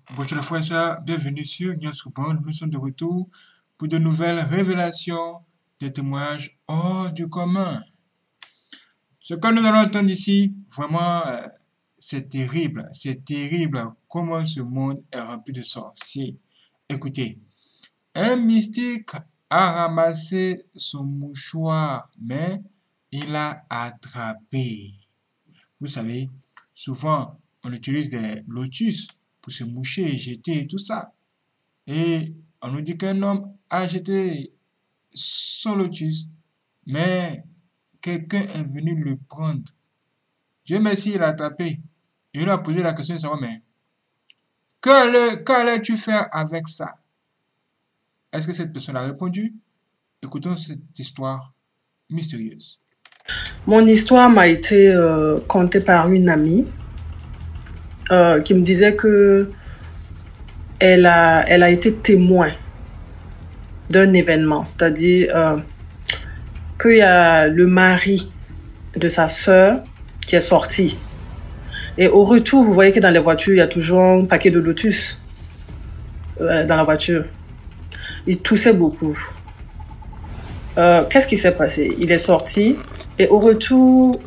Bonjour les frères et sœurs, bienvenue sur Nyansouban. Nous sommes de retour pour de nouvelles révélations, des témoignages hors du commun. Ce que nous allons entendre ici, vraiment, c'est terrible comment ce monde est rempli de sorciers. Écoutez, un mystique a ramassé son mouchoir, mais il a attrapé. Vous savez, souvent, on utilise des lotus pour se moucher, jeter et tout ça. Et on nous dit qu'un homme a jeté son lotus, mais quelqu'un est venu le prendre. Dieu merci, il a attrapé. Il lui a posé la question de savoir, mais qu'allais-tu faire avec ça? Est-ce que cette personne a répondu? Écoutons cette histoire mystérieuse. Mon histoire m'a été contée par une amie qui me disait que elle a été témoin d'un événement, c'est-à-dire qu'il y a le mari de sa sœur qui est sorti. Et au retour, vous voyez que dans les voitures, il y a toujours un paquet de lotus dans la voiture. Il toussait beaucoup. Qu'est-ce qui s'est passé? Il est sorti et au retour,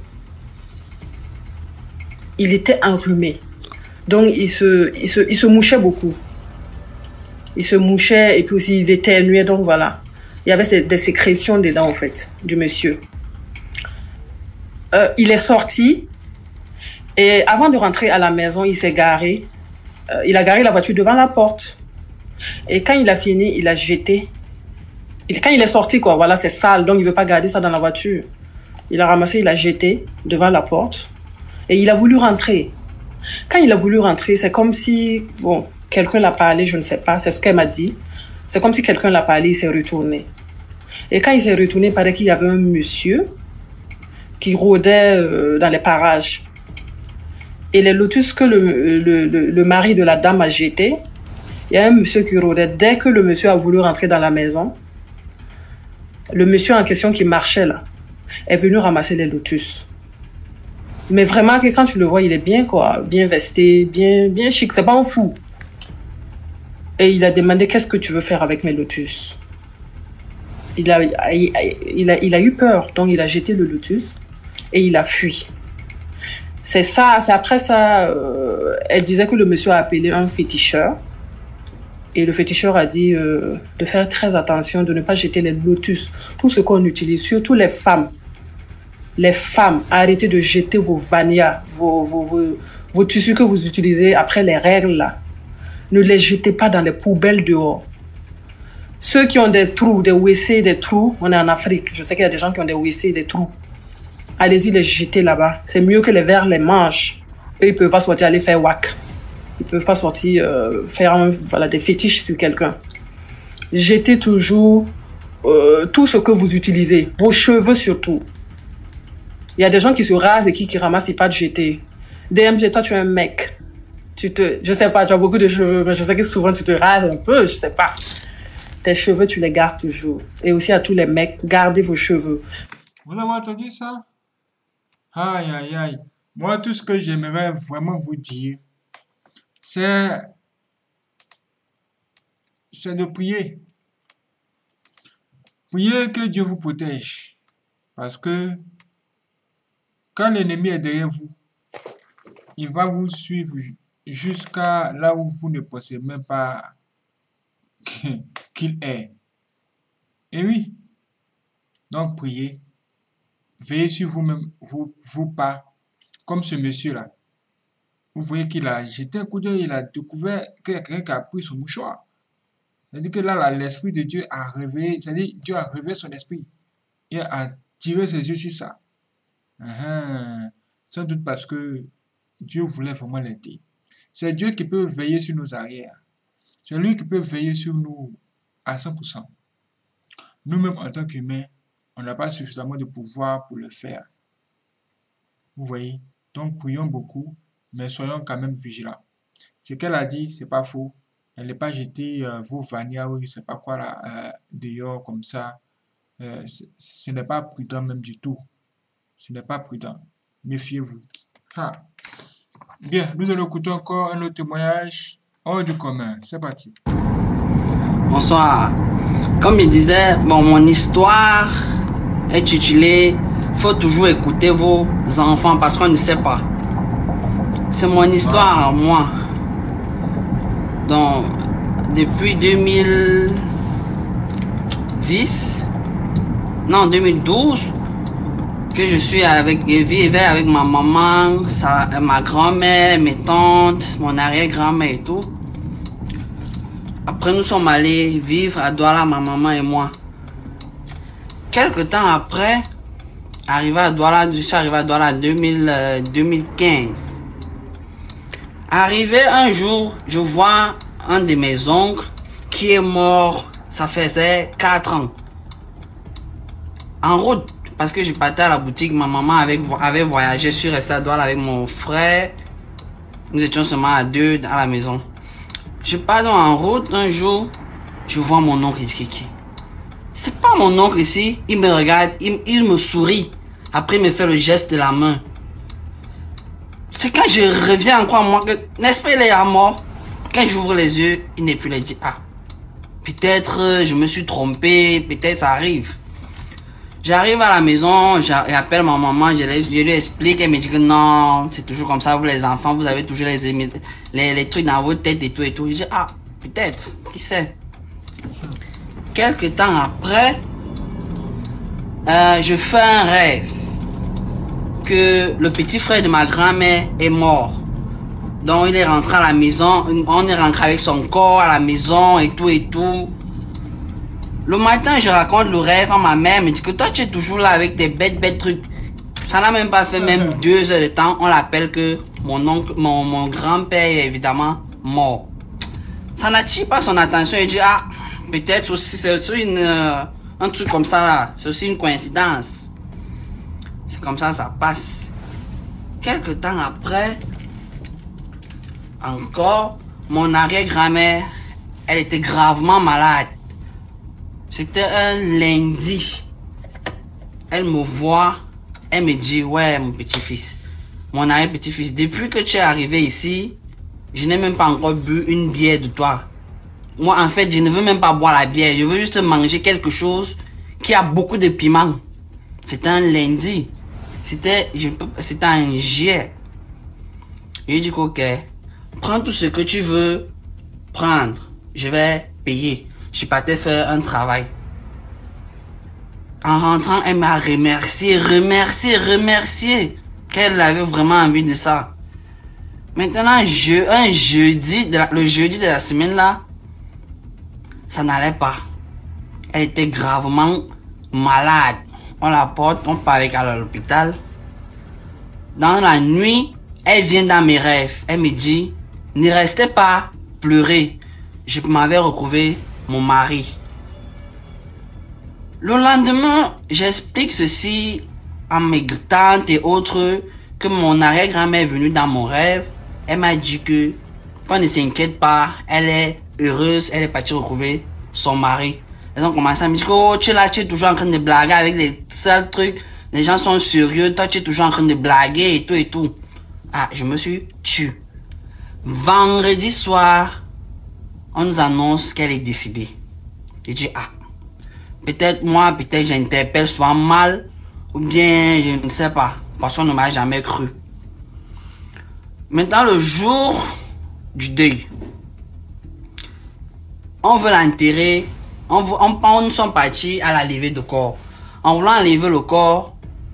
il était enrhumé. Donc, il se mouchait beaucoup. Il se mouchait et puis aussi il éternuait. Donc, voilà. Il y avait des sécrétions dedans, en fait, du monsieur. Il est sorti et avant de rentrer à la maison, il s'est garé. Il a garé la voiture devant la porte. Et quand il a fini, il a jeté. Quand il est sorti, quoi, voilà, c'est sale. Donc, il ne veut pas garder ça dans la voiture. Il a ramassé, il a jeté devant la porte. Et il a voulu rentrer. Quand il a voulu rentrer, c'est comme si, bon, quelqu'un l'a parlé, je ne sais pas, c'est ce qu'elle m'a dit. C'est comme si quelqu'un l'a parlé, il s'est retourné. Et quand il s'est retourné, il paraît qu'il y avait un monsieur qui rôdait dans les parages. Et les lotus que le mari de la dame a jeté, il y a un monsieur qui rôdait. Dès que le monsieur a voulu rentrer dans la maison, le monsieur en question qui marchait là, est venu ramasser les lotus. Mais vraiment, que quand tu le vois, il est bien, quoi, bien vesté, bien chic. C'est pas un fou. Et il a demandé, qu'est-ce que tu veux faire avec mes lotus? Il a eu peur, donc il a jeté le lotus et il a fui. C'est ça, c'est après ça, elle disait que le monsieur a appelé un féticheur. Et le féticheur a dit de faire très attention, de ne pas jeter les lotus, tout ce qu'on utilise, surtout les femmes. Les femmes, arrêtez de jeter vos vanillas, vos tissus que vous utilisez après les règles là. Ne les jetez pas dans les poubelles dehors. Ceux qui ont des trous, des WC, des trous, on est en Afrique. Je sais qu'il y a des gens qui ont des WC, des trous. Allez-y les jeter là-bas. C'est mieux que les vers les mangent. Eux, ils peuvent pas sortir aller faire whack. Ils peuvent pas sortir faire voilà, des fétiches sur quelqu'un. Jetez toujours tout ce que vous utilisez. Vos cheveux surtout. Il y a des gens qui se rasent et qui ramassent et pas de jeter. DMG, toi, tu es un mec. Je sais pas, tu as beaucoup de cheveux, mais je sais que souvent tu te rases un peu, je sais pas. Tes cheveux, tu les gardes toujours. Et aussi à tous les mecs, gardez vos cheveux. Vous avez entendu ça? Aïe, aïe, aïe. Moi, tout ce que j'aimerais vraiment vous dire, c'est, c'est de prier. Priez que Dieu vous protège. Parce que quand l'ennemi est derrière vous, il va vous suivre jusqu'à là où vous ne pensez même pas qu'il est. Et oui, donc priez. Veillez sur vous-même, vous pas. Comme ce monsieur-là. Vous voyez qu'il a jeté un coup d'œil, il a découvert qu'il y a quelqu'un qui a pris son mouchoir. C'est-à-dire que là, l'Esprit de Dieu a réveillé, c'est-à-dire Dieu a réveillé son esprit. Il a tiré ses yeux sur ça. Uhum. Sans doute parce que Dieu voulait vraiment l'aider. C'est Dieu qui peut veiller sur nos arrières. C'est lui qui peut veiller sur nous à 100%. Nous-mêmes, en tant qu'humains, on n'a pas suffisamment de pouvoir pour le faire. Vous voyez? Donc, prions beaucoup, mais soyons quand même vigilants. Ce qu'elle a dit, c'est pas faux. Elle n'est pas jeté vos vanillas ou je sais pas quoi là, dehors comme ça. Ce n'est pas prudent même du tout. Ce n'est pas prudent. Méfiez-vous. Ah. Bien, nous allons écouter encore un autre témoignage. hors du commun. C'est parti. Bonsoir. Comme je disais, bon, mon histoire est titulée faut toujours écouter vos enfants parce qu'on ne sait pas. C'est mon histoire à moi. Donc, depuis 2012, que je suis vivais avec ma maman, ma grand-mère, mes tantes, mon arrière-grand-mère et tout. Après, nous sommes allés vivre à Douala, ma maman et moi. Quelque temps après, je suis arrivé à Douala en 2015. Arrivé un jour, je vois un de mes oncles qui est mort, ça faisait 4 ans. En route, parce que je partais à la boutique, ma maman avait voyagé, je suis resté à Douala avec mon frère. Nous étions seulement à 2 à la maison. Je pars donc en route, un jour, je vois mon oncle ici. C'est pas mon oncle ici, il me regarde, il me sourit. Après, il me fait le geste de la main. C'est quand je reviens encore à moi que, n'est-ce pas, il est à mort. Quand j'ouvre les yeux, il n'est plus là. Je dis, ah, peut-être je me suis trompé, peut-être ça arrive. J'arrive à la maison, j'appelle ma maman, je lui explique, elle me dit que non, c'est toujours comme ça, vous les enfants, vous avez toujours les trucs dans votre tête et tout et tout. Je dis, ah, peut-être, qui sait. Quelque temps après, je fais un rêve que le petit frère de ma grand-mère est mort. Donc il est rentré à la maison, on est rentré avec son corps à la maison et tout et tout. Le matin, je raconte le rêve à ma mère, me dit que toi tu es toujours là avec tes bêtes trucs. Ça n'a même pas fait même 2 heures de temps, on l'appelle que mon oncle, mon grand-père est évidemment mort. Ça n'attire pas son attention, il dit ah, peut-être aussi c'est aussi un truc comme ça là, c'est aussi une coïncidence. C'est comme ça passe. Quelque temps après, encore, mon arrière-grand-mère, elle était gravement malade. C'était un lundi. Elle me voit, elle me dit, ouais, mon petit-fils, mon arrière-petit-fils, depuis que tu es arrivé ici, je n'ai même pas encore bu une bière de toi. Moi, en fait, je ne veux même pas boire la bière, je veux juste manger quelque chose qui a beaucoup de piment. C'était un lundi. C'était un juillet. Je lui ai dit, ok, prends tout ce que tu veux prendre, je vais payer. Je partais faire un travail. En rentrant, elle m'a remercié, qu'elle avait vraiment envie de ça. Maintenant, le jeudi de la semaine là, ça n'allait pas. Elle était gravement malade. On la porte, on part avec elle à l'hôpital. Dans la nuit, elle vient dans mes rêves. Elle me dit, ne restez pas pleurer. Je m'avais retrouvé mon mari. Le lendemain, j'explique ceci à mes tantes et autres que mon arrière-grand-mère est venue dans mon rêve. Elle m'a dit que, qu'on ne s'inquiète pas, elle est heureuse, elle est partie retrouver son mari. Elles ont commencé à me dire, oh, tu es toujours en train de blaguer avec les seuls trucs. Les gens sont sérieux, toi tu es toujours en train de blaguer et tout et tout. Ah, je me suis tué. Vendredi soir, on nous annonce qu'elle est décédée. J'ai dit, ah, peut-être j'interpelle soit mal, ou bien je ne sais pas, parce qu'on ne m'a jamais cru. Maintenant, le jour du deuil, on veut l'enterrer, nous sommes partis à la levée de corps. En voulant enlever le corps,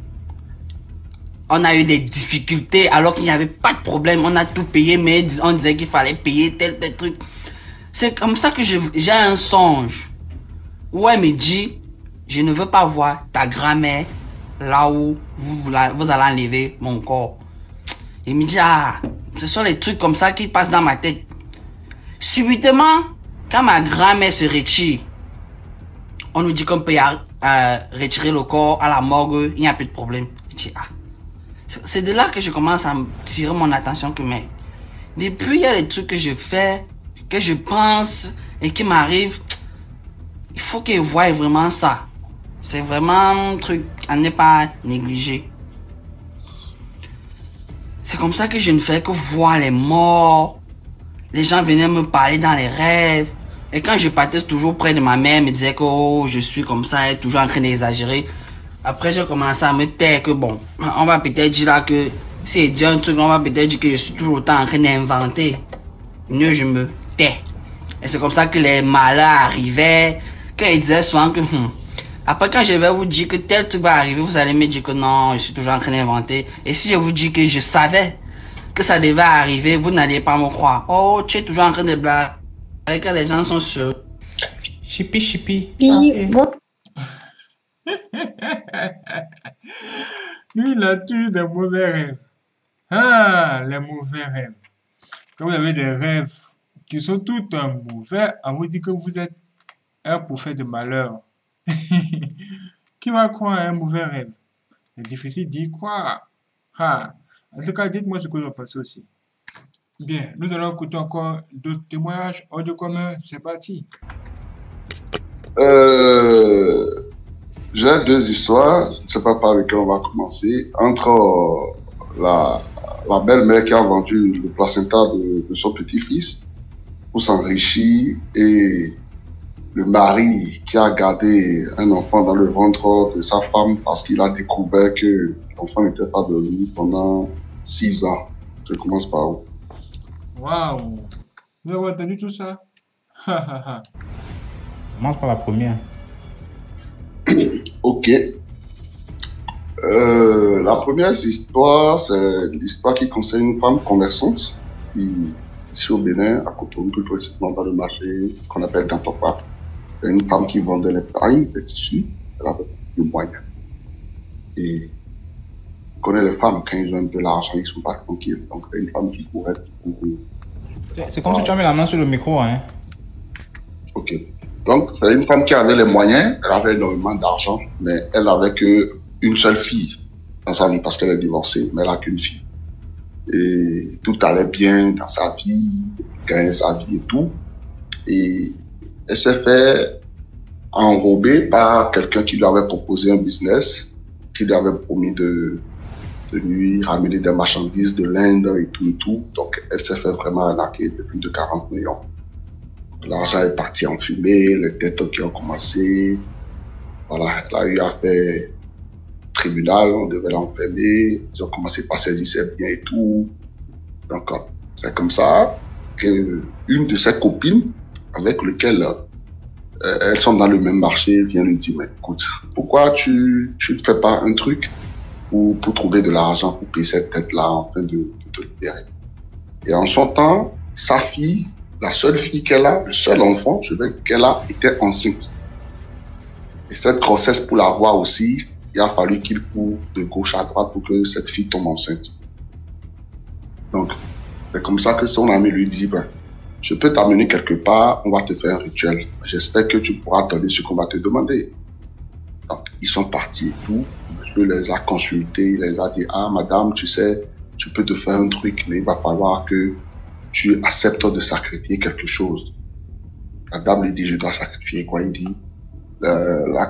on a eu des difficultés alors qu'il n'y avait pas de problème. On a tout payé, mais on disait qu'il fallait payer tel truc. C'est comme ça que j'ai un songe. Où elle me dit, je ne veux pas voir ta grand-mère là où vous allez enlever mon corps. Il me dit, ah, ce sont les trucs comme ça qui passent dans ma tête. Subitement, quand ma grand-mère se retire, on nous dit qu'on peut retirer le corps à la morgue, il n'y a plus de problème. Je dis, ah. C'est de là que je commence à me tirer mon attention que, mais, depuis il y a des trucs que je fais, que je pense et qui m'arrivent, il faut qu'ils voient vraiment ça. C'est vraiment un truc à ne pas négliger. C'est comme ça que je ne fais que voir les morts, Les gens venaient me parler dans les rêves. Et quand je partais toujours près de ma mère, elle me disait que oh, je suis comme ça, elle est toujours en train d'exagérer. Après, j'ai commencé à me taire que bon, on va peut-être dire là que si elle dit un truc, on va peut-être dire que je suis toujours autant en train d'inventer. Mieux, je me tais. Et c'est comme ça que les malheurs arrivaient. Quand ils disaient souvent que après, quand je vais vous dire que tel truc va arriver, vous allez me dire que non, je suis toujours en train d'inventer. Et si je vous dis que je savais que ça devait arriver, vous n'allez pas me croire. Oh, tu es toujours en train de blaguer que les gens sont sûrs. Chipi, chipi. Puis, bon, Lui, il a toujours des mauvais rêves. Ah, les mauvais rêves. Quand vous avez des rêves qui sont tout mauvais, on vous dit que vous êtes un prophète de malheur. Qui va croire à un mauvais rêve? C'est difficile d'y croire. Ah. En tout cas, dites-moi ce que vous en pensez aussi. Bien, nous allons écouter encore d'autres témoignages hors de commun. C'est parti. J'ai deux histoires, je ne sais pas par lequel on va commencer, entre la belle-mère qui a vendu le placenta de son petit-fils pour s'enrichir et le mari qui a gardé un enfant dans le ventre de sa femme parce qu'il a découvert que l'enfant n'était pas devenu pendant 6 ans. Je commence par où? Waouh! Vous avez entendu tout ça? Commence par la première. Ok. La première histoire, c'est l'histoire qui concerne une femme commerçante qui, ici au Bénin, à Cotonou, plus précisément dans le marché qu'on appelle Gantopa. C'est une femme qui vendait les pailles, les tissus, elle avait du moyen. Et on connaît les femmes, quand ils ont un peu l'argent, ils ne sont pas tranquilles. Donc c'est une femme qui courait pour... C'est comme si tu as mis la main sur le micro, hein. Ok. Donc, c'est une femme qui avait les moyens, elle avait énormément d'argent, mais elle n'avait qu'une seule fille dans sa vie parce qu'elle est divorcée, mais elle n'a qu'une fille. Et tout allait bien dans sa vie, elle gagnait sa vie et tout. Et elle s'est fait enrober par quelqu'un qui lui avait proposé un business, qui lui avait promis de lui ramener des marchandises de l'Inde et tout et tout. Donc, elle s'est fait vraiment arnaquer de plus de 40 millions. L'argent est parti en fumée, les têtes qui ont commencé. Voilà, elle a eu affaire au tribunal, on devait l'enfermer. Ils ont commencé par saisir ses biens et tout. Donc, c'est comme ça qu'une de ses copines, avec lesquelles elles sont dans le même marché, vient lui dire, mais écoute, pourquoi tu ne fais pas un truc pour trouver de l'argent pour payer cette tête-là afin de te libérer. Et en son temps, sa fille, la seule fille qu'elle a, le seul enfant, qu'elle a, était enceinte. Et cette grossesse, pour l'avoir aussi, il a fallu qu'il court de gauche à droite pour que cette fille tombe enceinte. Donc, c'est comme ça que son ami lui dit, ben, je peux t'amener quelque part, on va te faire un rituel. J'espère que tu pourras donner ce qu'on va te demander. Donc, ils sont partis et tout. Monsieur les a consultés, il les a dit, ah, madame, tu sais, tu peux te faire un truc, mais il va falloir que tu acceptes de sacrifier quelque chose. La dame lui dit, je dois sacrifier quoi? Il dit, la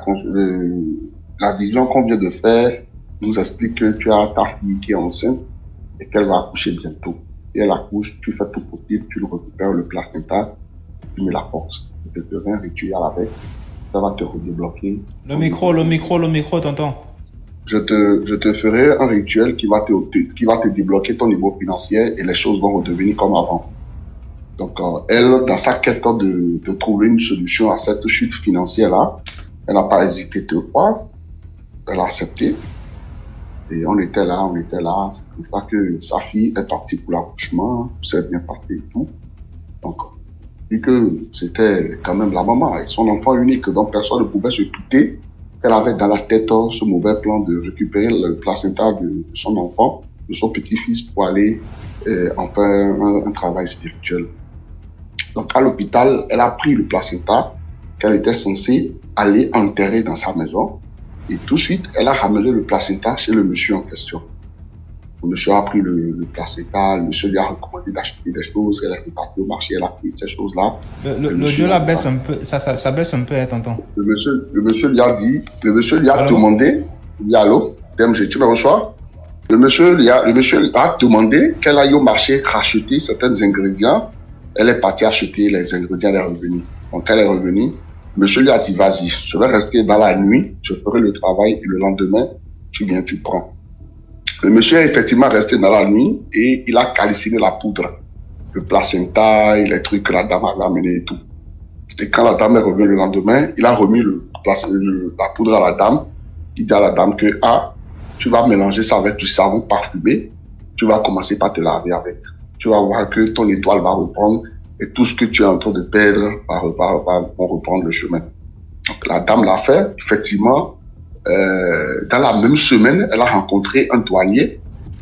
vision qu'on vient de faire nous explique que tu as ta fille qui est enceinte et qu'elle va accoucher bientôt. Et elle accouche, tu fais tout possible, tu le récupères, le placenta, tu mets la force. Tu te fais un rituel avec, ça va te redébloquer. Le micro, tonton. Je te ferai un rituel qui va te débloquer ton niveau financier et les choses vont redevenir comme avant. Donc, elle, dans sa quête de trouver une solution à cette chute financière-là, elle n'a pas hésité 2 fois. Elle a accepté. Et on était là. C'est comme ça que sa fille est partie pour l'accouchement, tout s'est bien passé et tout. Donc, vu que c'était quand même la maman et son enfant unique, donc personne ne pouvait se douter qu'elle avait dans la tête ce mauvais plan de récupérer le placenta de son enfant, de son petit-fils, pour aller en faire un travail spirituel. Donc, à l'hôpital, elle a pris le placenta qu'elle était censée aller enterrer dans sa maison. Et tout de suite, elle a ramené le placenta chez le monsieur en question. Le monsieur a pris le placenta, le monsieur lui a recommandé d'acheter des choses, elle est partie au marché, elle a pris ces choses-là. Le jeu là baisse un peu, ça baisse un peu, tonton. Le monsieur lui a dit, demandé, il dit allô, DMG, tu me reçois? Le monsieur lui a demandé qu'elle aille au marché racheter certains ingrédients Elle est partie acheter les ingrédients, elle est revenue. Donc, elle est revenue. Monsieur lui a dit, vas-y, je vais rester dans la nuit, je ferai le travail et le lendemain, tu viens, tu prends. Le monsieur est effectivement resté dans la nuit et il a calciné la poudre, le placenta et les trucs que la dame avait amené et tout. Et quand la dame est revenue le lendemain, il a remis la poudre à la dame. Il dit à la dame que, tu vas mélanger ça avec du savon parfumé, tu vas commencer par te laver avec. Tu vas voir que ton étoile va reprendre et tout ce que tu es en train de perdre va reprendre le chemin. Donc, la dame l'a fait, effectivement. Dans la même semaine, elle a rencontré un douanier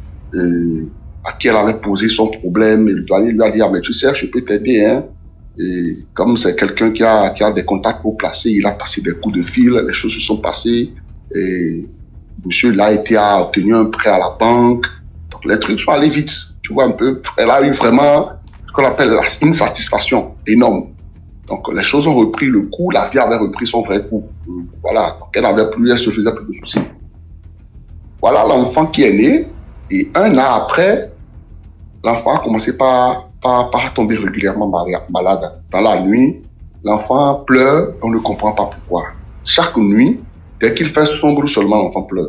à qui elle avait posé son problème. Et le douanier lui a dit, mais tu sais, je peux t'aider, hein. Et comme c'est quelqu'un qui a des contacts pour placer, il a passé des coups de fil, les choses se sont passées. Et monsieur là a obtenu un prêt à la banque. Donc les trucs sont allés vite. Tu vois un peu, elle a eu vraiment ce qu'on appelle une satisfaction énorme. Donc les choses ont repris le coup, la vie avait repris son vrai coup. Voilà, donc elle se faisait plus de soucis. Voilà l'enfant qui est né, et un an après, l'enfant a commencé par tomber régulièrement malade. Dans la nuit, l'enfant pleure, on ne comprend pas pourquoi. Chaque nuit, dès qu'il fait sombre seulement, l'enfant pleure.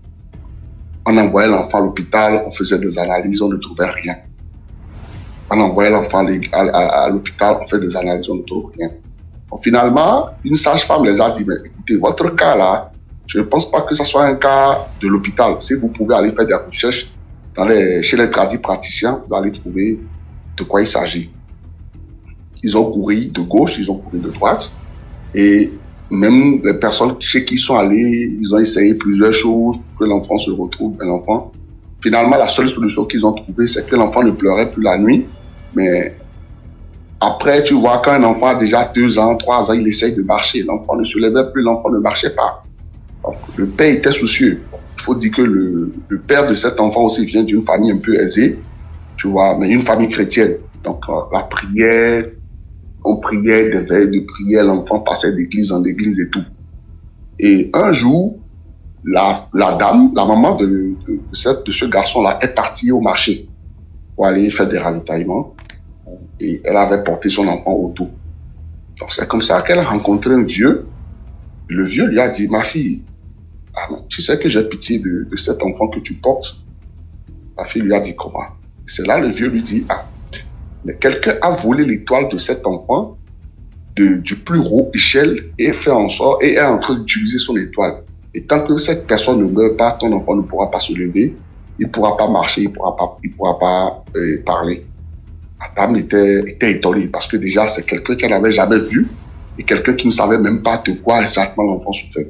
On envoyait l'enfant à l'hôpital, on faisait des analyses, on ne trouvait rien. On envoyait l'enfant à l'hôpital, on fait des analyses, on ne trouve rien. Donc, finalement, une sage-femme les a dit, mais écoutez, votre cas là, je ne pense pas que ce soit un cas de l'hôpital. Si vous pouvez aller faire des recherches chez les praticiens, vous allez trouver de quoi il s'agit. Ils ont couru de gauche, ils ont couru de droite, et même les personnes chez qui ils sont allés, ils ont essayé plusieurs choses pour que l'enfant se retrouve, un enfant. Finalement, la seule solution qu'ils ont trouvée, c'est que l'enfant ne pleurait plus la nuit, mais après, tu vois, quand un enfant a déjà 2 ans, 3 ans, il essaye de marcher. L'enfant ne se levait plus, l'enfant ne marchait pas. Donc, le père était soucieux. Il faut dire que le père de cet enfant aussi vient d'une famille un peu aisée, tu vois, mais une famille chrétienne. Donc, la prière, on priait, des veilles de prière, l'enfant passait d'église en église et tout. Et un jour, la dame, la maman de ce garçon-là est partie au marché pour aller faire des ravitaillements. Et elle avait porté son enfant au dos. Donc c'est comme ça qu'elle a rencontré un vieux. Le vieux lui a dit, ma fille, tu sais que j'ai pitié de cet enfant que tu portes. La fille lui a dit, comment? C'est là le vieux lui dit, mais quelqu'un a volé l'étoile de cet enfant du plus haut échelle et fait en sorte, et est en train d'utiliser son étoile. Et tant que cette personne ne meurt pas, ton enfant ne pourra pas se lever, il ne pourra pas marcher, il ne pourra pas parler. La dame était étonnée parce que déjà, c'est quelqu'un qu'elle n'avait jamais vu et quelqu'un qui ne savait même pas de quoi exactement l'enfant souffrait.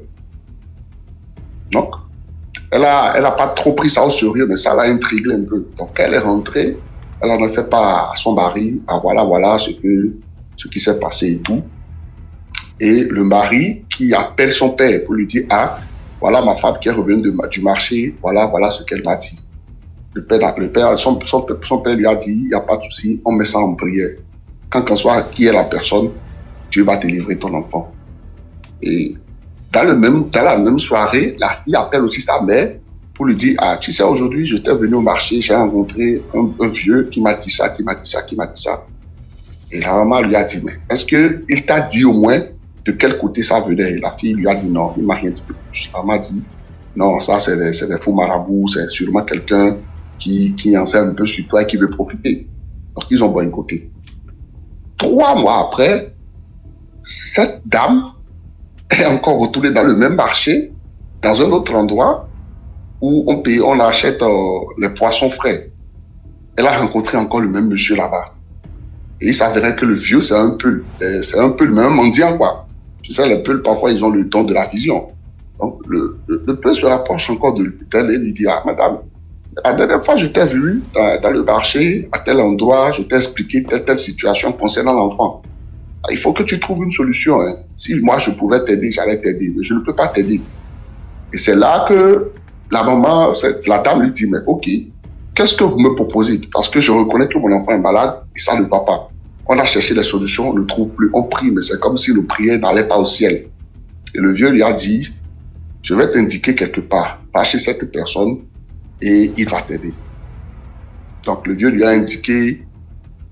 Donc, elle n'a pas trop pris ça au sérieux, mais ça l'a intrigué un peu. Donc, elle est rentrée, elle en a fait part à son mari, voilà ce qui s'est passé et tout. Et le mari qui appelle son père pour lui dire, voilà ma femme qui est revenue du marché, voilà ce qu'elle m'a dit. Son père lui a dit, il n'y a pas de souci, on met ça en prière. Quand qu'on soit qui est la personne, Dieu va délivrer ton enfant. Et dans la même soirée, la fille appelle aussi sa mère pour lui dire, tu sais, aujourd'hui, j'étais venu au marché, j'ai rencontré un vieux qui m'a dit ça. Et la maman lui a dit, mais est-ce qu'il t'a dit au moins de quel côté ça venait? Et la fille lui a dit, non, il ne m'a rien dit de plus. La maman a dit, non, ça c'est des faux marabouts, c'est sûrement quelqu'un qui en sait un peu sur toi et qui veut profiter. Donc, ils ont boycotté. 3 mois après, cette dame est encore retournée dans le même marché, dans un autre endroit, où on achète les poissons frais. Elle a rencontré encore le même monsieur là-bas. Et il s'avérait que le vieux, c'est un peu le même mendiant, quoi. Tu sais, les peuls, parfois, ils ont le don de la vision. Donc, le peul se rapproche encore d'elle et lui dit, madame, la dernière fois, je t'ai vu dans le marché, à tel endroit, je t'ai expliqué telle situation concernant l'enfant. Il faut que tu trouves une solution. Hein. Si moi, je pouvais t'aider, j'allais t'aider, mais je ne peux pas t'aider. Et c'est là que la maman, la dame lui dit, mais ok, qu'est-ce que vous me proposez? Parce que je reconnais que mon enfant est malade et ça ne va pas. On a cherché des solutions, on ne trouve plus. On prie, mais c'est comme si le prière n'allait pas au ciel. Et le vieux lui a dit, je vais t'indiquer quelque part, va chez cette personne et il va t'aider. Donc le vieux lui a indiqué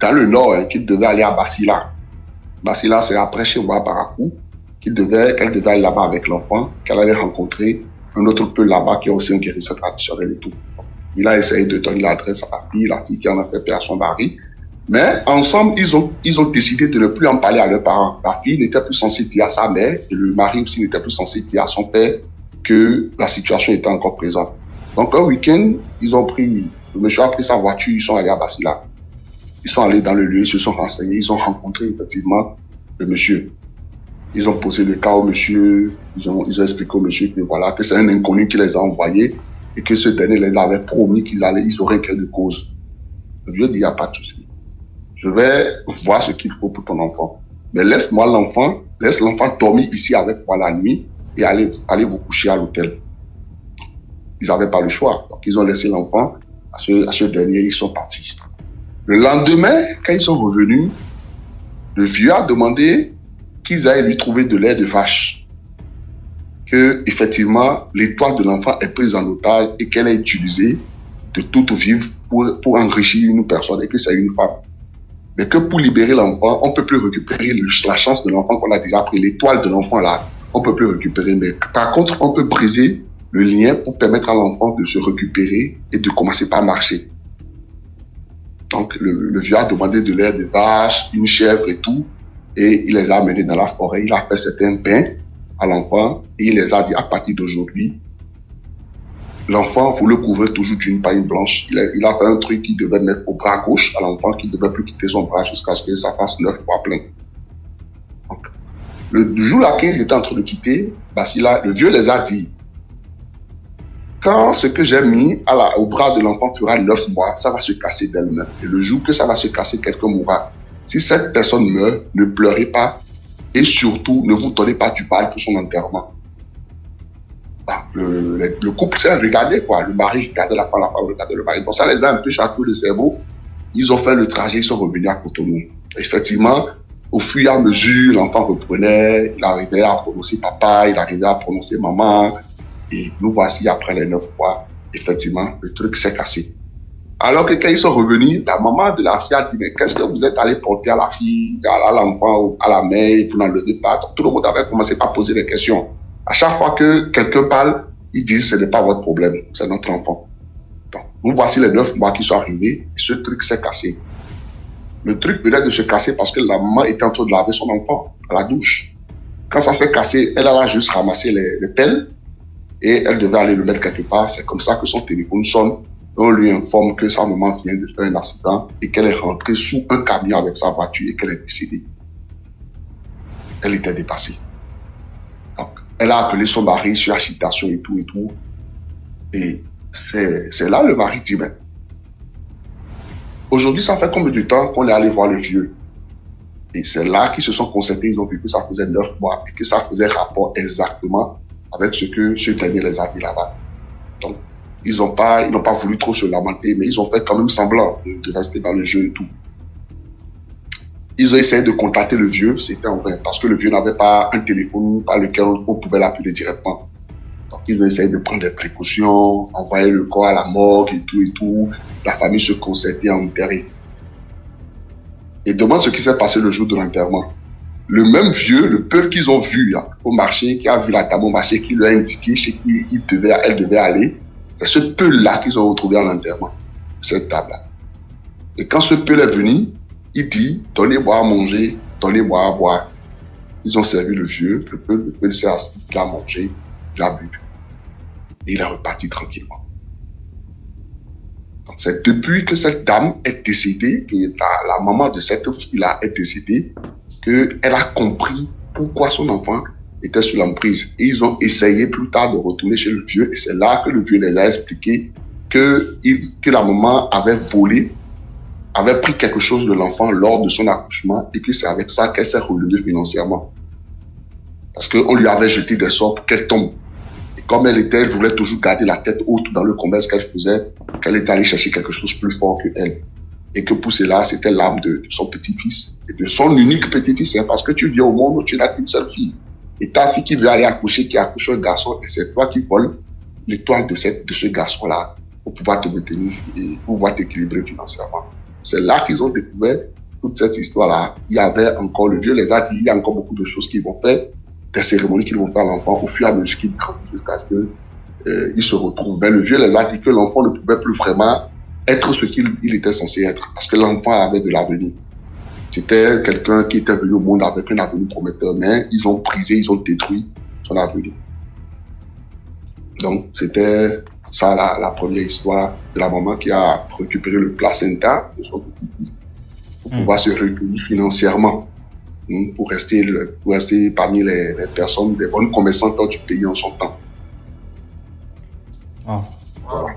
dans le nord, hein, qu'il devait aller à Basila. Basila, c'est après chez moi, Baracou, qu'elle devait aller là-bas avec l'enfant, qu'elle allait rencontrer un autre peu là-bas qui est aussi un guérisseur traditionnel et tout. Il a essayé de donner l'adresse à la fille qui en a fait paix à son mari. Mais ensemble, ils ont décidé de ne plus en parler à leurs parents. La fille n'était plus censée dire à sa mère et le mari aussi n'était plus censé dire à son père que la situation était encore présente. Donc un week-end, le monsieur a pris sa voiture, ils sont allés à Basila. Ils sont allés dans le lieu, ils se sont renseignés, ils ont rencontré effectivement le monsieur. Ils ont posé le cas au monsieur, ils ont expliqué au monsieur que voilà, que c'est un inconnu qui les a envoyés et que ce dernier les avait promis qu'ils auraient quelle de cause. Le vieux dit, il n'y a pas de souci. Je vais voir ce qu'il faut pour ton enfant. Mais laisse l'enfant dormir ici avec moi la nuit et allez vous coucher à l'hôtel. Ils n'avaient pas le choix. Donc, ils ont laissé l'enfant à ce dernier, ils sont partis. Le lendemain, quand ils sont revenus, le vieux a demandé qu'ils aillent lui trouver de lait de vache. Que, effectivement, l'étoile de l'enfant est prise en otage et qu'elle est utilisée de toute vive pour enrichir une personne et que c'est une femme. Mais que pour libérer l'enfant, on ne peut plus récupérer la chance de l'enfant qu'on a déjà pris, l'étoile de l'enfant là, on ne peut plus récupérer. Mais par contre, on peut briser le lien pour permettre à l'enfant de se récupérer et de commencer par marcher. Donc, le vieux a demandé de lait de vache, une chèvre et tout, et il les a amenés dans la forêt. Il a fait certains pains à l'enfant et il les a dit à partir d'aujourd'hui, l'enfant, vous le couvrez toujours d'une paille blanche. Il a fait un truc qu'il devait mettre au bras gauche à l'enfant, qui ne devait plus quitter son bras jusqu'à ce que ça fasse 9 fois plein. Donc, le jour là qu'ils étaient en train de quitter, Basila, le vieux les a dit, quand ce que j'ai mis au bras de l'enfant fera 9 mois, ça va se casser d'elle-même. Et le jour que ça va se casser, quelqu'un mourra. Si cette personne meurt, ne pleurez pas et surtout ne vous donnez pas du mal pour son enterrement. Le couple s'est regardé, quoi. Le mari regardait la femme regardait le mari. Bon, ça les a un peu chatouillé le cerveau. Ils ont fait le trajet, ils sont revenus à Cotonou. Effectivement, au fur et à mesure, l'enfant reprenait, il arrivait à prononcer papa, il arrivait à prononcer maman. Et nous voici après les 9 mois, effectivement, le truc s'est cassé. Alors que quand ils sont revenus, la maman de la fille a dit, mais qu'est-ce que vous êtes allé porter à la fille, à l'enfant, à la mère, vous n'en levez pas. Tout le monde avait commencé par poser des questions. À chaque fois que quelqu'un parle, ils disent, ce n'est pas votre problème, c'est notre enfant. Donc, nous voici les 9 mois qui sont arrivés, et ce truc s'est cassé. Le truc venait de se casser parce que la maman était en train de laver son enfant à la douche. Quand ça fait casser, elle a juste ramassé les pelles, et elle devait aller le mettre quelque part. C'est comme ça que son téléphone sonne. On lui informe que sa maman vient de faire un accident et qu'elle est rentrée sous un camion avec sa voiture et qu'elle est décédée. Elle était dépassée. Donc, elle a appelé son mari sur agitation et tout et tout. Et c'est là le mari dit, mais aujourd'hui, ça fait combien de temps qu'on est allé voir le vieux? Et c'est là qu'ils se sont concertés, ils ont vu que ça faisait 9 mois et que ça faisait rapport exactement avec ce que ce dernier les a dit là-bas. Donc, ils n'ont pas voulu trop se lamenter, mais ils ont fait quand même semblant de rester dans le jeu et tout. Ils ont essayé de contacter le vieux, c'était en vain, parce que le vieux n'avait pas un téléphone par lequel on pouvait l'appeler directement. Donc, ils ont essayé de prendre des précautions, envoyer le corps à la morgue et tout et tout. La famille se concertait à enterrer. Et demande ce qui s'est passé le jour de l'enterrement. Le même vieux, le peu qu'ils ont vu là, au marché, qui a vu la dame au marché, qui lui a indiqué chez qui elle devait aller, c'est ce peu-là qu'ils ont retrouvé en enterrement, cette table-là. Et quand ce peu est venu, il dit, donnez-moi à manger, donnez-moi à boire. Ils ont servi le vieux, le peu s'est assis, il a mangé, il a bu. Et il est reparti tranquillement. Donc c'est depuis que cette dame est décédée, que la maman de cette fille-là est décédée, qu'elle a compris pourquoi son enfant était sous l'emprise. Et ils ont essayé plus tard de retourner chez le vieux. Et c'est là que le vieux les a expliqué que la maman avait volé, avait pris quelque chose de l'enfant lors de son accouchement et que c'est avec ça qu'elle s'est relevée financièrement. Parce qu'on lui avait jeté des sorts pour qu'elle tombe. Et comme elle voulait toujours garder la tête haute dans le commerce qu'elle faisait, qu'elle était allée chercher quelque chose de plus fort que elle. Et que pour cela, c'était l'âme de son petit-fils, et de son unique petit-fils, hein, parce que tu viens au monde, tu n'as qu'une seule fille. Et ta fille qui veut aller accoucher, qui accouche un garçon, et c'est toi qui voles l'étoile de ce garçon-là pour pouvoir te maintenir et pouvoir t'équilibrer financièrement. C'est là qu'ils ont découvert toute cette histoire-là, il y avait encore, le vieux les a dit, il y a encore beaucoup de choses qu'ils vont faire, des cérémonies qu'ils vont faire à l'enfant au fur et à mesure qu'il grandit jusqu'à ce que il se retrouve. Mais le vieux les a dit que l'enfant ne pouvait plus vraiment être ce qu'il était censé être, parce que l'enfant avait de l'avenir. C'était quelqu'un qui était venu au monde avec un avenir prometteur, mais ils ont brisé, ils ont détruit son avenir. Donc, c'était ça la première histoire de la maman qui a récupéré le placenta pour pouvoir se recueillir financièrement, pour rester parmi les personnes, des bonnes commerçantes du pays en son temps. Voilà.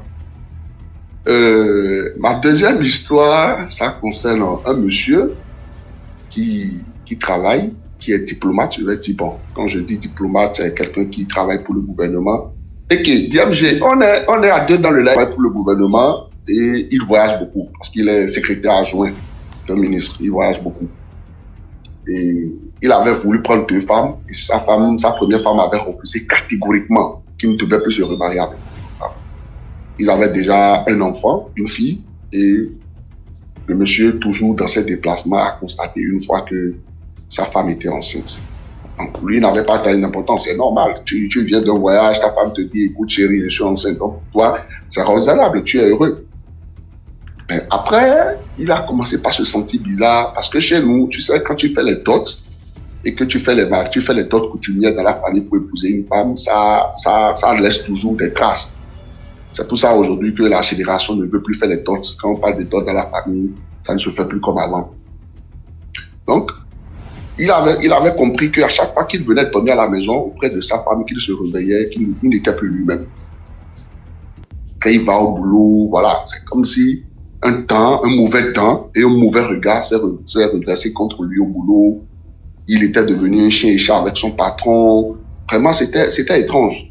Ma deuxième histoire, ça concerne un monsieur qui travaille, qui est diplomate. Je vais dire, bon, quand je dis diplomate, c'est quelqu'un qui travaille pour le gouvernement. Et qui, DMG, on est à deux dans le live pour le gouvernement et il voyage beaucoup parce qu'il est secrétaire adjoint d'un ministre. Il voyage beaucoup. Et il avait voulu prendre 2 femmes et sa première femme avait refusé catégoriquement qu'il ne devait plus se remarier avec. Ils avaient déjà un enfant, une fille, et le monsieur, toujours dans ses déplacements, a constaté une fois que sa femme était enceinte. Donc, lui, il n'avait pas taille d'importance, c'est normal. Tu viens d'un voyage, ta femme te dit, écoute chérie, je suis enceinte. Donc, toi, c'est raisonnable, tu es heureux. Mais après, il a commencé par se sentir bizarre, parce que chez nous, tu sais, quand tu fais les dots, et que tu fais les dots coutumières dans la famille pour épouser une femme, ça laisse toujours des traces. C'est pour ça aujourd'hui que la génération ne veut plus faire les dots. Quand on parle des dots dans la famille, ça ne se fait plus comme avant. Donc, il avait compris qu'à chaque fois qu'il venait dormir à la maison auprès de sa femme, qu'il se réveillait, qu'il n'était plus lui-même. Quand il va au boulot, voilà, c'est comme si un mauvais temps et un mauvais regard s'est redressé contre lui au boulot. Il était devenu un chien et chat avec son patron. Vraiment, c'était étrange.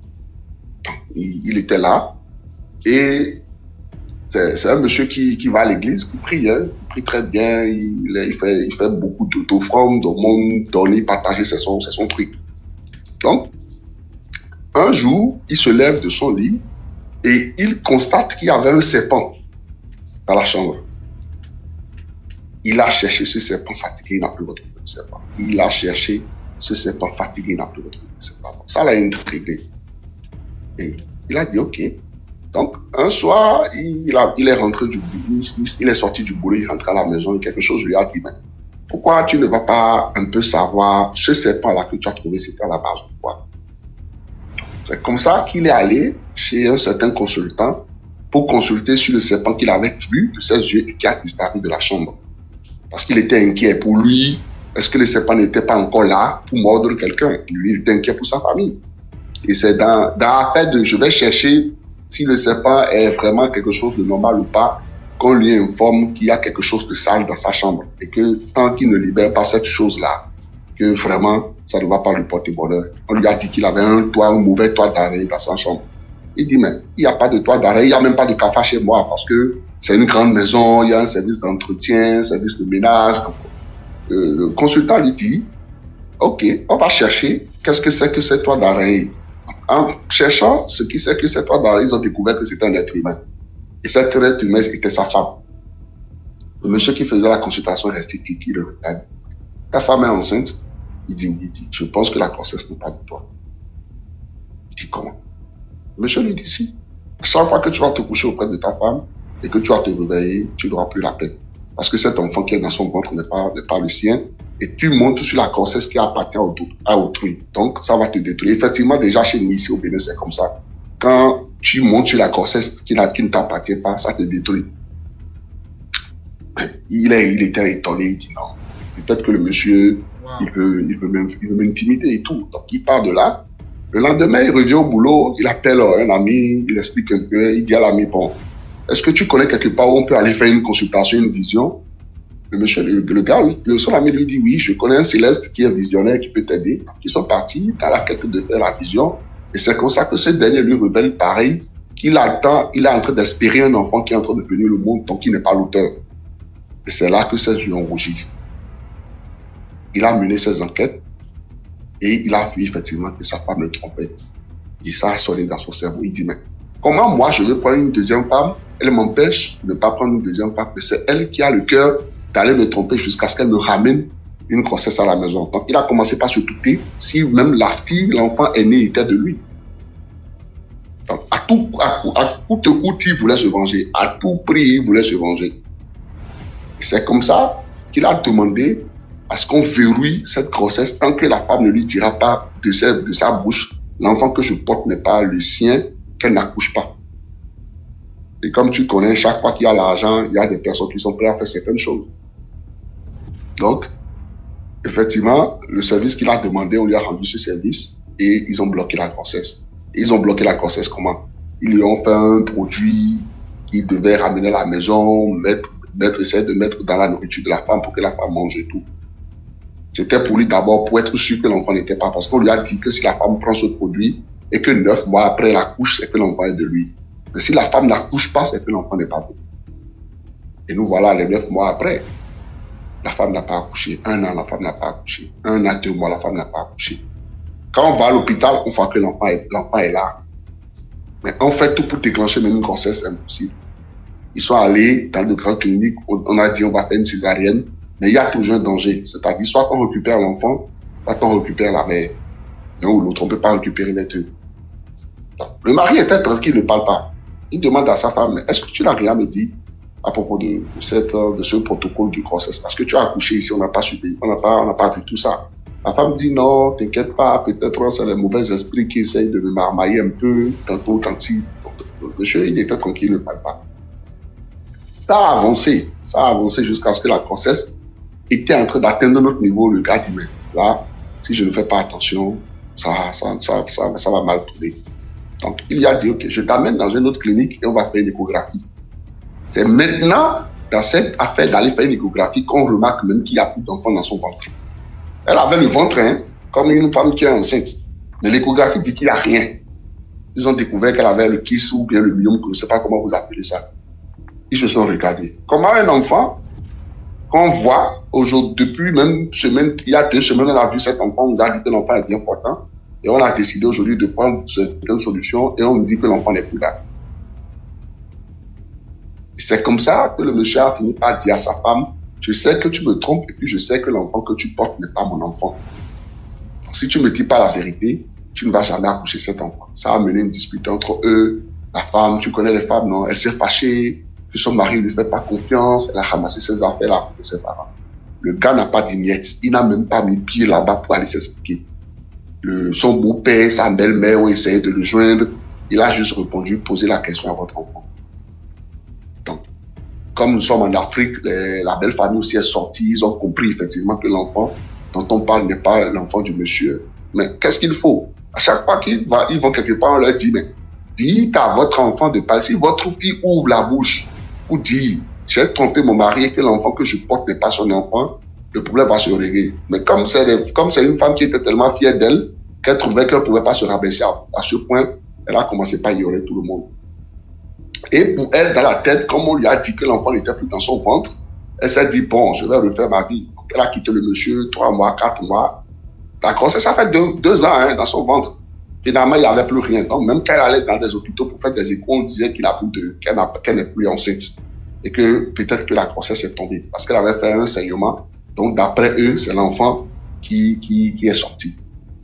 Il était là et c'est un monsieur qui va à l'église, qui prie, hein, il prie très bien, il fait beaucoup d'offrandes, d'aumônes, donner, partager, c'est son truc. Donc, un jour, il se lève de son lit et il constate qu'il y avait un serpent dans la chambre. Il a cherché ce serpent fatigué, il n'a plus retrouvé le serpent. Il a cherché ce serpent fatigué, il n'a plus retrouvé le serpent. Ça l'a intrigué. Et il a dit, OK. Donc, un soir, il est rentré du boulot, il est sorti du boulot, il rentre à la maison et quelque chose lui a dit, mais pourquoi tu ne vas pas un peu savoir ce serpent-là que tu as trouvé, c'était à la base de quoi? C'est comme ça qu'il est allé chez un certain consultant pour consulter sur le serpent qu'il avait vu de ses yeux et qui a disparu de la chambre. Parce qu'il était inquiet pour lui. Est-ce que le serpent n'était pas encore là pour mordre quelqu'un? Lui, il était inquiet pour sa famille. Et c'est dans l'appel de je vais chercher si le serpent est vraiment quelque chose de normal ou pas, qu'on lui informe qu'il y a quelque chose de sale dans sa chambre. Et que tant qu'il ne libère pas cette chose-là, que vraiment, ça ne va pas lui porter bonheur. On lui a dit qu'il avait un mauvais toit d'araignée dans sa chambre. Il dit, mais il n'y a pas de toit d'araignée, il n'y a même pas de café chez moi parce que c'est une grande maison, il y a un service d'entretien, un service de ménage. Le consultant lui dit, OK, on va chercher qu'est-ce que c'est que ce toit d'araignée. En cherchant ce qui c'est que c'est toit d'araignée, ils ont découvert que c'était un être humain. Et cet être humain était sa femme. Le monsieur qui faisait la consultation est resté qui le regarde. Ta femme est enceinte? Il dit, oui, je pense que la grossesse n'est pas de toi. Il dit, comment? Le monsieur lui dit, si. Chaque fois que tu vas te coucher auprès de ta femme et que tu vas te réveiller, tu n'auras plus la paix. Parce que cet enfant qui est dans son ventre n'est pas le sien. Et tu montes sur la grossesse qui appartient à autrui. Donc, ça va te détruire. Effectivement, déjà chez nous, ici au Bénin, c'est comme ça. Quand tu montes sur la grossesse qui ne t'appartient pas, ça te détruit. Il était étonné, il dit non. Peut-être que le monsieur, il veut m'intimider et tout. Donc, il part de là. Le lendemain, il revient au boulot, il appelle un ami, il explique un peu, il dit à l'ami, bon, est-ce que tu connais quelque part où on peut aller faire une consultation, une vision? Le monsieur, le gars, son ami lui dit, oui, je connais un céleste qui est visionnaire, qui peut t'aider. Ils sont partis dans la quête de faire la vision. Et c'est comme ça que ce dernier lui révèle pareil, qu'il attend, il est en train d'espérer un enfant qui est en train de venir le monde, donc il n'est pas l'auteur. Et c'est là que ses yeux ont rougi. Il a mené ses enquêtes et il a vu effectivement que sa femme le trompait. Et ça a sonné dans son cerveau. Il dit, mais comment moi je veux prendre une deuxième femme? Elle m'empêche de ne pas prendre une deuxième femme. Mais c'est elle qui a le cœur d'aller me tromper jusqu'à ce qu'elle me ramène une grossesse à la maison. Donc, il a commencé par se douter si même la fille, l'enfant aîné était de lui. Donc, à tout coup, il voulait se venger. À tout prix, il voulait se venger. C'est comme ça qu'il a demandé à ce qu'on verrouille cette grossesse tant que la femme ne lui dira pas de sa bouche, l'enfant que je porte n'est pas le sien, qu'elle n'accouche pas. Et comme tu connais, chaque fois qu'il y a l'argent, il y a des personnes qui sont prêtes à faire certaines choses. Donc, effectivement, le service qu'il a demandé, on lui a rendu ce service et ils ont bloqué la grossesse. Et ils ont bloqué la grossesse comment? Ils lui ont fait un produit qu'ils devaient ramener à la maison, essayer de mettre dans la nourriture de la femme pour que la femme mange et tout. C'était pour lui d'abord pour être sûr que l'enfant n'était pas, parce qu'on lui a dit que si la femme prend ce produit et que 9 mois après elle accouche, c'est que l'enfant est de lui. Mais si la femme n'accouche pas, c'est que l'enfant n'est pas de lui. Et nous voilà les 9 mois après. La femme n'a pas accouché. 1 an, la femme n'a pas accouché. 1 an, 2 mois, la femme n'a pas accouché. Quand on va à l'hôpital, on voit que l'enfant est là. Mais on fait tout pour déclencher même une grossesse, c'est impossible. Ils sont allés dans de grandes cliniques, on a dit on va faire une césarienne, mais il y a toujours un danger. C'est-à-dire, soit qu'on récupère l'enfant, soit qu'on récupère la mère. L'un ou l'autre, on ne peut pas récupérer les deux. Donc, le mari était tranquille, il ne parle pas. Il demande à sa femme, est-ce que tu n'as rien à me dire à propos de ce protocole de grossesse? Parce que tu as accouché ici, on n'a pas suivi, on n'a pas vu tout ça. La femme dit non, t'inquiète pas, peut-être c'est les mauvais esprits qui essayent de me marmailler un peu, tantôt, tantôt. Le monsieur, il était tranquille, il ne parle pas. Ça a avancé jusqu'à ce que la grossesse était en train d'atteindre notre niveau. Le gars dit, mais là, si je ne fais pas attention, ça va mal tourner. Donc, il lui a dit, ok, je t'amène dans une autre clinique et on va faire une échographie. C'est maintenant, dans cette affaire d'aller faire une échographie, qu'on remarque même qu'il n'y a plus d'enfant dans son ventre. Elle avait le ventre, hein, comme une femme qui est enceinte. Mais l'échographie dit qu'il n'y a rien. Ils ont découvert qu'elle avait le kiss ou bien le myome, je ne sais pas comment vous appelez ça. Ils se sont regardés. Comment un enfant, qu'on voit aujourd'hui, depuis même semaine, il y a 2 semaines, on a vu cet enfant, on nous a dit que l'enfant est bien important. Et on a décidé aujourd'hui de prendre certaines solutions et on nous dit que l'enfant n'est plus là. C'est comme ça que le monsieur a fini par dire à sa femme, je sais que tu me trompes et puis je sais que l'enfant que tu portes n'est pas mon enfant. Donc, si tu ne me dis pas la vérité, tu ne vas jamais accoucher cet enfant. Ça a mené une dispute entre eux. La femme, tu connais les femmes, non? Elle s'est fâchée. Que son mari ne lui fait pas confiance, elle a ramassé ses affaires là pour ses parents. Le gars n'a pas dit miette, il n'a même pas mis pied là-bas pour aller s'expliquer. Son beau-père, sa belle-mère ont essayé de le joindre, il a juste répondu, posez la question à votre enfant. Donc, comme nous sommes en Afrique, la belle famille aussi est sortie, ils ont compris effectivement que l'enfant dont on parle n'est pas l'enfant du monsieur. Mais qu'est-ce qu'il faut? À chaque fois qu'ils vont quelque part, on leur dit, mais dites à votre enfant de passer, si votre fille ouvre la bouche, ou dit, j'ai trompé mon mari et que l'enfant que je porte n'est pas son enfant, le problème va se régler. Mais comme c'est une femme qui était tellement fière d'elle, qu'elle trouvait qu'elle ne pouvait pas se rabaisser à ce point, elle a commencé par ignorer tout le monde. Et pour elle, dans la tête, comme on lui a dit que l'enfant n'était plus dans son ventre, elle s'est dit, bon, je vais refaire ma vie. Donc, elle a quitté le monsieur 3 mois, 4 mois. D'accord, ça fait 2 ans hein, dans son ventre. Finalement, il n'y avait plus rien. Donc, même quand elle allait dans des hôpitaux pour faire des échos, on disait qu'elle n'est plus enceinte. Et que peut-être que la grossesse est tombée. Parce qu'elle avait fait un saignement. Donc, d'après eux, c'est l'enfant qui est sorti.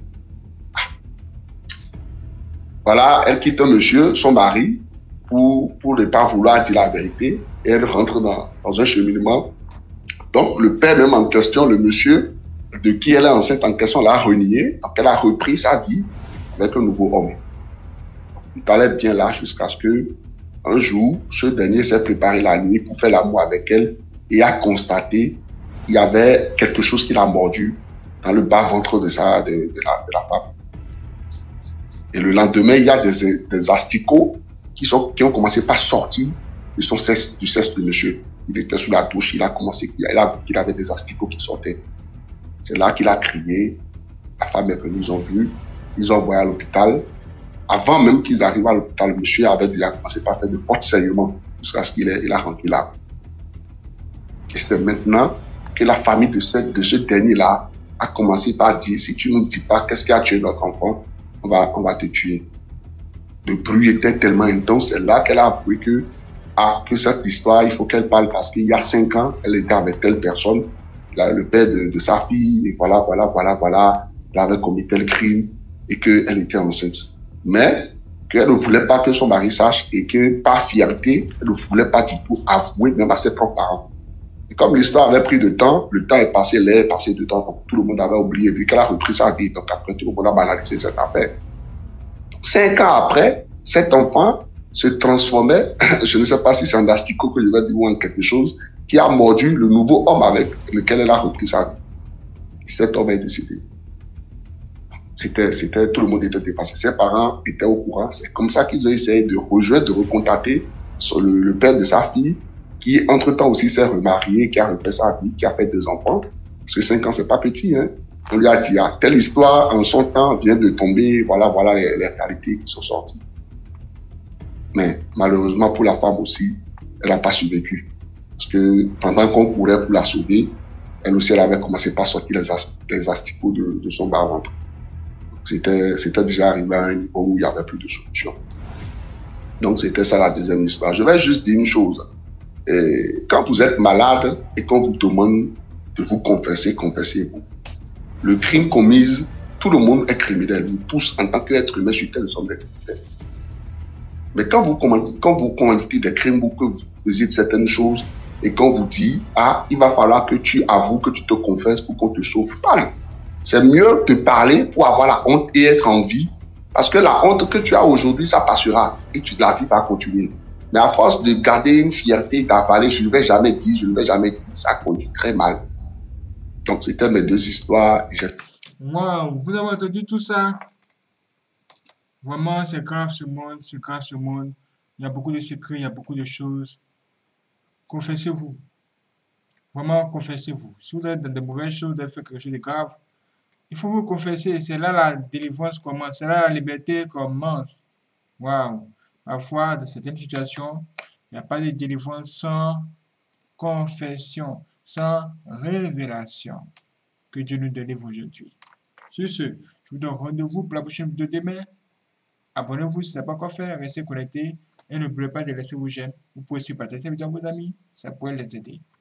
Voilà, elle quitte un monsieur, son mari, pour ne pas vouloir dire la vérité. Et elle rentre dans un cheminement. Donc, le père même en question, le monsieur de qui elle est enceinte en question, l'a renié. Donc, elle a repris sa vie avec un nouveau homme. Tout allait bien là jusqu'à ce que un jour, ce dernier s'est préparé la nuit pour faire l'amour avec elle et a constaté qu'il y avait quelque chose qui l'a mordu dans le bas-ventre de la femme. Et le lendemain, il y a des asticots qui ont commencé par sortir du sexe du monsieur. Il était sous la douche, il a commencé, il avait des asticots qui sortaient. C'est là qu'il a crié. La femme est venue, ils ont vu. Ils ont envoyé à l'hôpital. Avant même qu'ils arrivent à l'hôpital, le monsieur avait déjà commencé par faire de forts saignements jusqu'à ce qu'il a rentré là. Et c'est maintenant que la famille de ce dernier-là a commencé par dire, si tu ne nous dis pas qu'est-ce qui a tué notre enfant, on va te tuer. Le bruit était tellement intense, c'est là qu'elle a appris que ah, que cette histoire, il faut qu'elle parle parce qu'il y a 5 ans, elle était avec telle personne, le père de sa fille, et voilà, elle avait commis tel crime et qu'elle était enceinte. Mais qu'elle ne voulait pas que son mari sache et que par fierté, elle ne voulait pas du tout avouer même à ses propres parents. Et comme l'histoire avait pris de temps, le temps est passé, l'air est passé de temps, donc tout le monde avait oublié, vu qu'elle a repris sa vie. Donc après, tout le monde a banalisé cette affaire. 5 ans après, cet enfant se transformait, je ne sais pas si c'est un asticot que je vais dire ou en quelque chose, qui a mordu le nouveau homme avec lequel elle a repris sa vie. Et cet homme est décédé. Tout le monde était dépassé. Ses parents étaient au courant. C'est comme ça qu'ils ont essayé de rejoindre, de recontacter le père de sa fille, qui entre-temps aussi s'est remarié, qui a refait sa vie, qui a fait 2 enfants. Parce que 5 ans, c'est pas petit, hein. On lui a dit, ah, telle histoire, en son temps, vient de tomber, voilà les réalités qui sont sorties. Mais malheureusement pour la femme aussi, elle n'a pas survécu. Parce que pendant qu'on courait pour la sauver, elle aussi, elle avait commencé par sortir les asticots de son bas-ventre. C'était déjà arrivé à un niveau où il n'y avait plus de solution. Donc, c'était ça la deuxième histoire. Je vais juste dire une chose. Quand vous êtes malade et qu'on vous demande de vous confesser, confessez-vous. Le crime commis, tout le monde est criminel. Vous tous, en tant qu'être humain sur terre, nous sommes des criminels. Mais quand vous commanditez des crimes ou que vous faisiez certaines choses et qu'on vous dit, ah, il va falloir que tu avoues, que tu te confesses pour qu'on te sauve, parle. C'est mieux de parler pour avoir la honte et être en vie. Parce que la honte que tu as aujourd'hui, ça passera et la vie va continuer. Mais à force de garder une fierté, d'avaler, je ne vais jamais dire, ça conduit très mal. Donc, c'était mes 2 histoires. Wow, vous avez entendu tout ça? Vraiment, c'est grave ce monde, c'est grave ce monde. Il y a beaucoup de secrets, il y a beaucoup de choses. Confessez-vous. Vraiment, confessez-vous. Si vous êtes dans de mauvaises choses, vous avez fait quelque chose de grave, il faut vous confesser. C'est là la délivrance commence. C'est là la liberté commence. Waouh. Parfois, dans certaines situations, il n'y a pas de délivrance sans confession, sans révélation. Que Dieu nous délivre aujourd'hui. Sur ce, je vous donne rendez-vous pour la prochaine vidéo demain. Abonnez-vous si ce n'est pas encore fait, restez connectés et n'oubliez pas de laisser vos j'aime. Vous pouvez aussi partager cette vidéo à vos amis, ça pourrait les aider.